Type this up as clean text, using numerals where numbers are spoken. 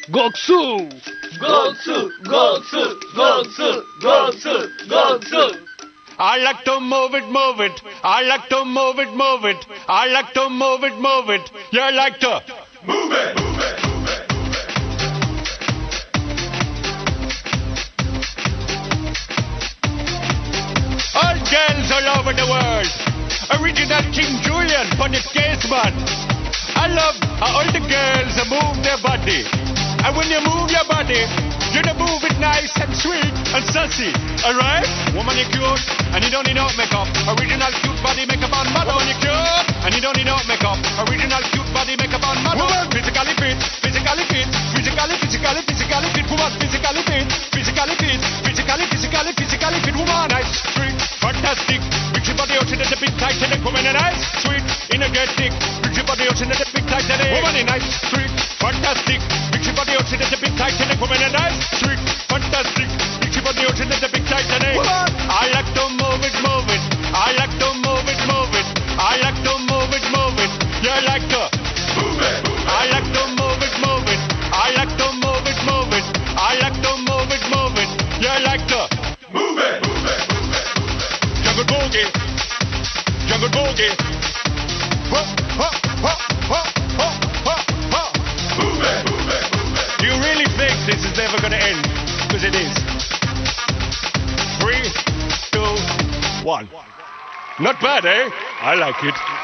Goksu! Goksu, Goksu, Goksu, Goksu, Goksu. I like to move it, move it. I like to move it, move it. I like to move it, move it. You like to Move it, move it, move it. all girls all over the world. Original King Julian for the case man. I love how all the girls move their body. And when you move your body, you move it nice and sweet and sassy. Alright? Woman, you cute, and you don't need no makeup. Original cute body makeup on model. Woman, you cute, and you don't need no makeup. Original cute body makeup on model. Woman, physically fit, physically fit, physically fit. Woman, physically fit, physically fit, physically fit. Woman, nice, sweet, fantastic. Bring your body out in the big tight and woman, nice, sweet, energetic. Bring your body out in the big tight and woman, nice, sweet, fantastic. Bring your body out in the big tight and woman, nice, sweet, fantastic. Bring your body out in the big tight and I like to move it, move it. I like to move it, move it. I like to move it, move it. You like to Move it, move it. I like to move it, move it. I like to move it, move it. I like to move it, move it. You like to Move it, move it, move it, move it. jungle boogie, jungle boogie. Ho, ho, ho, ho, ho, ho, ho. Move it, move it, move it. Do you really think this is never gonna end? Because it is. 3, 2, 1. Not bad, eh? I like it.